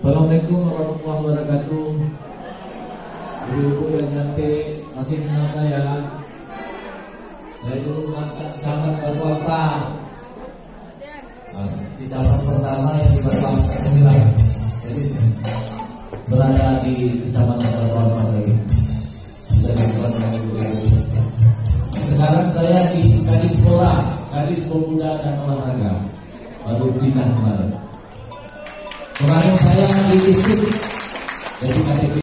Assalamualaikum warahmatullahi wabarakatuh. Ibu-ibu yang cantik, masih kenal saya. Saya dulu mantan camat Kabupaten. Di cabang pertama yang di Batam Sembilan. Jadi berada di kecamatan Kabupaten lagi. Sekarang saya di Kadis Sekolah, Kadis Pemuda dan Olahraga. Baru pindah kemarin. Kemarin saya di distrik, jadi KTP